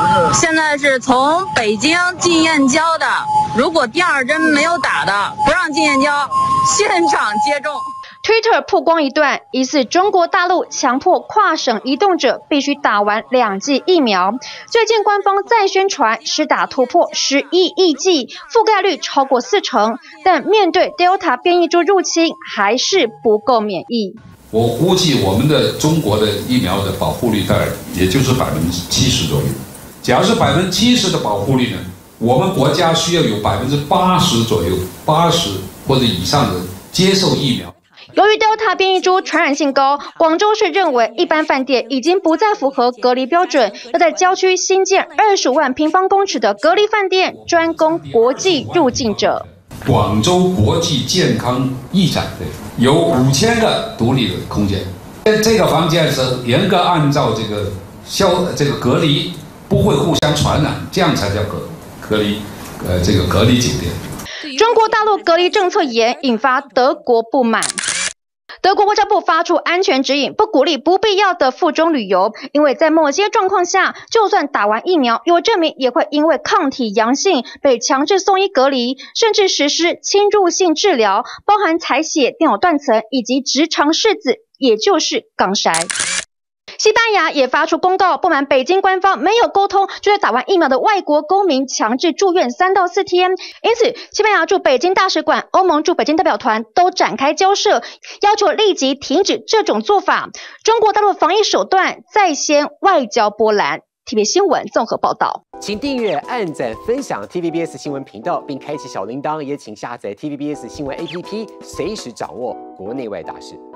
现在是从北京进燕郊的，如果第2针没有打的，不让进燕郊，现场接种。 Twitter 曝光一段，疑似中国大陆强迫跨省移动者必须打完2剂疫苗。最近官方再宣传施打突破11亿剂，覆盖率超过40%，但面对 Delta 变异株入侵，还是不够免疫。 我估计我们的中国的疫苗的保护率大概也就是70%左右。假如是70%的保护率呢，我们国家需要有80%左右，80或者以上的接受疫苗。 由于 Delta 变异株传染性高，广州市认为一般饭店已经不再符合隔离标准，要在郊区新建25万平方公尺的隔离饭店，专供国际入境者。 广州国际健康驿站有5000个独立的空间，这个房间是严格按照这个隔离，不会互相传染，这样才叫隔离酒店。 中国大陆隔离政策严，引发德国不满。德国外交部发出安全指引，不鼓励不必要的赴中旅游，因为在某些状况下，就算打完疫苗有证明，也会因为抗体阳性被强制送医隔离，甚至实施侵入性治疗，包含采血、电脑断层以及直肠拭子，也就是肛筛。西班牙也发出公告，不满北京官方没有沟通，就对打完疫苗的外国公民强制住院3到4天。因此，西班牙驻北京大使馆、欧盟驻北京代表团都展开交涉，要求立即停止这种做法。中国大陆防疫手段再掀外交波澜。TVBS 新闻综合报道， 请订阅、按赞、分享 TVBS 新闻频道，并开启小铃铛，也请下载 TVBS 新闻 APP， 随时掌握国内外大事。